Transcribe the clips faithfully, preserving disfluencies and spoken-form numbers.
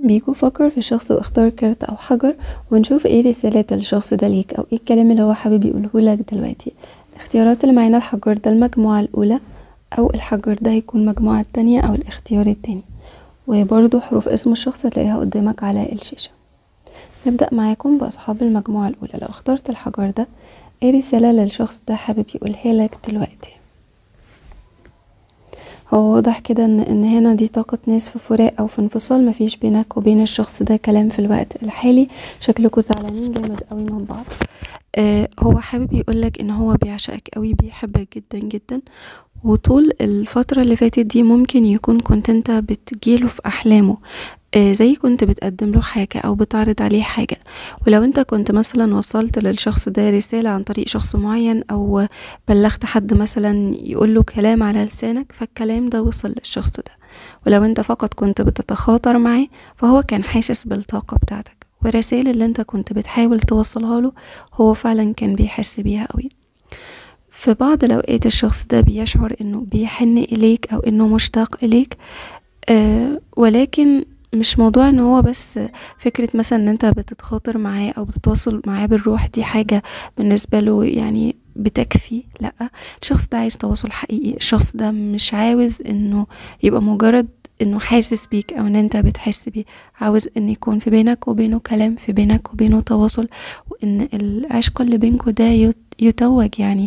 بيكو فكر في الشخص واختار كارت او حجر، ونشوف ايه رسالة الشخص ده ليك او ايه الكلام اللي هو حابب يقوله لك دلوقتي. الاختيارات اللي معانا الحجر ده المجموعة الاولى، او الحجر ده هيكون المجموعة التانية او الاختيار التاني، وبرضو حروف اسم الشخص هتلاقيها قدامك على الشاشة. نبدأ معاكم باصحاب المجموعة الاولى. لو اخترت الحجر ده، ايه رسالة للشخص ده حابب يقولها لك دلوقتي؟ هو واضح كده ان ان هنا دي طاقة ناس في فراق او في انفصال، مفيش بينك وبين الشخص ده كلام في الوقت الحالي، شكلكوا زعلانين جامد قوي من بعض. آه هو حابب يقولك ان هو بيعشقك قوي، بيحبك جدا جدا، وطول الفترة اللي فاتت دي ممكن يكون كنت انت بتجيله في احلامه، آه زي كنت بتقدم له حاجة او بتعرض عليه حاجة. ولو انت كنت مثلا وصلت للشخص ده رسالة عن طريق شخص معين، او بلغت حد مثلا يقول له كلام على لسانك، فالكلام ده وصل للشخص ده. ولو انت فقط كنت بتتخاطر معاه، فهو كان حاسس بالطاقة بتاعتك، والرسائل اللي انت كنت بتحاول توصلها له هو فعلا كان بيحس بيها قوي. في بعض الاوقات الشخص ده بيشعر انه بيحن اليك او انه مشتاق اليك، آه ولكن مش موضوع ان هو بس فكرة مثلا ان انت بتتخاطر معاه او بتتواصل معاه بالروح، دي حاجة بالنسبة له يعني بتكفي. لا، الشخص ده عايز تواصل حقيقي، الشخص ده مش عاوز انه يبقى مجرد انه حاسس بيك او ان انت بتحس بيه، عاوز ان يكون في بينك وبينه كلام، في بينك وبينه تواصل، وان العشق اللي بينكو ده يتوج يعني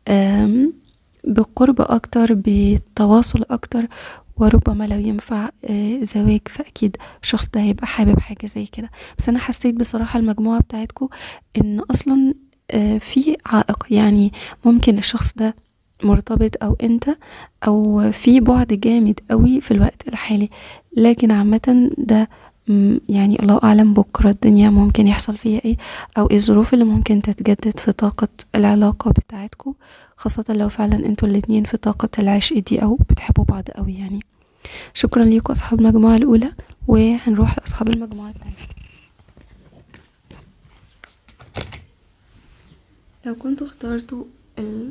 بقرب اكتر، بتواصل اكتر. وربما لو ينفع زواج، فاكيد الشخص ده هيبقى حابب حاجة زي كده. بس انا حسيت بصراحة المجموعة بتاعتكو ان اصلا في عائق، يعني ممكن الشخص ده مرتبط او انت، او في بعد جامد قوي في الوقت الحالي. لكن عامة ده يعني الله اعلم بكرة الدنيا ممكن يحصل فيها ايه، او ايه الظروف اللي ممكن تتجدد في طاقة العلاقة بتاعتكو، خاصة لو فعلا انتوا الاتنين في طاقة العشق دي او بتحبوا بعض قوي يعني. شكرا ليكم اصحاب المجموعة الاولى، وهنروح لاصحاب المجموعة الثانية. لو كنتوا اخترتوا ال...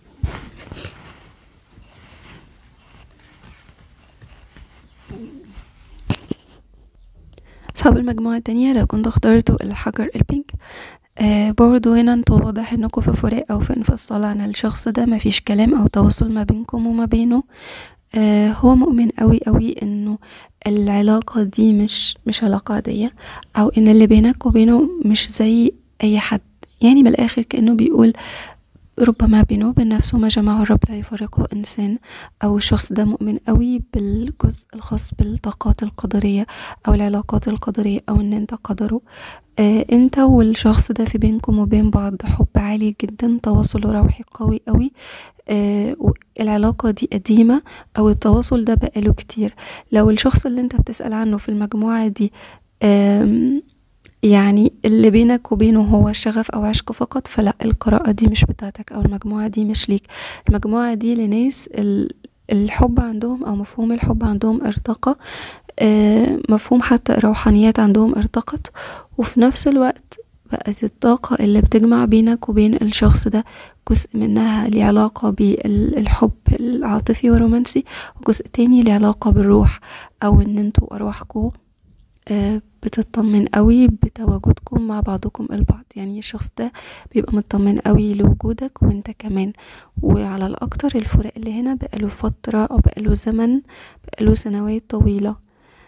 اصحاب المجموعة التانية، لو كنتوا اخترتوا الحجر البينك، آه برضو هنا انتوا واضح انكم في فراق او في انفصال عن الشخص ده، مفيش كلام او تواصل ما بينكم وما بينه. آه هو مؤمن قوي قوي انه العلاقة دي مش مش علاقة عادية، او ان اللي بينك وبينه مش زي اي حد. يعني من الاخر كأنه بيقول ربما بينه وبين نفسه ما جمعه الرب لا يفرقه انسان، او الشخص ده مؤمن قوي بالجزء الخاص بالطاقات القدرية او العلاقات القدرية، او ان انت قدره. آه انت والشخص ده في بينكم وبين بعض حب عالي جدا، تواصل روحي قوي قوي. آه العلاقة دي قديمة، او التواصل ده بقاله كتير. لو الشخص اللي انت بتسأل عنه في المجموعة دي آه يعني اللي بينك وبينه هو شغف او عشق فقط، فلا، القراءة دي مش بتاعتك، او المجموعة دي مش ليك. المجموعة دي لناس الحب عندهم او مفهوم الحب عندهم ارتقى، آه مفهوم حتى الروحانيات عندهم ارتقت، وفي نفس الوقت بقت الطاقة اللي بتجمع بينك وبين الشخص ده جزء منها ليه علاقة بالحب العاطفي والرومانسي، وجزء تاني ليه علاقة بالروح، او ان انتوا ارواحكم آه بتطمن قوي بتواجدكم مع بعضكم البعض. يعني الشخص ده بيبقى مطمن قوي لوجودك وانت كمان. وعلى الاكتر الفراق اللي هنا بقاله فترة او بقاله زمن، بقاله سنوات طويلة.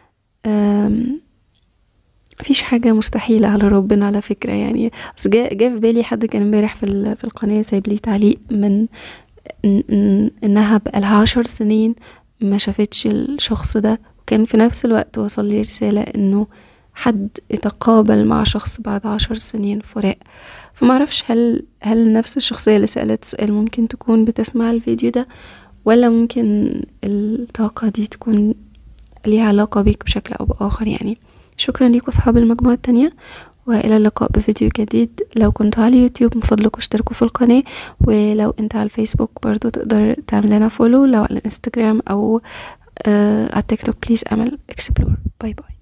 مفيش حاجة مستحيلة على ربنا على فكرة يعني. بس جاء جا في بالي حد كان امبارح في في القناة سايب لي تعليق من إن انها بقالها عشر سنين ما شافتش الشخص ده، وكان في نفس الوقت وصل لي رسالة انه حد يتقابل مع شخص بعد عشر سنين فراق. فمعرفش هل هل نفس الشخصية اللي سألت سؤال ممكن تكون بتسمع الفيديو ده، ولا ممكن الطاقة دي تكون ليها علاقة بيك بشكل او باخر يعني. شكرا ليكم اصحاب المجموعة التانية، والى اللقاء بفيديو جديد. لو كنتوا على اليوتيوب من فضلكم اشتركوا في القناة، ولو انت على الفيسبوك برضو تقدر تعمل لنا فولو، لو على الانستجرام او آه على التيك توك بليز اعمل اكسبلور. باي باي.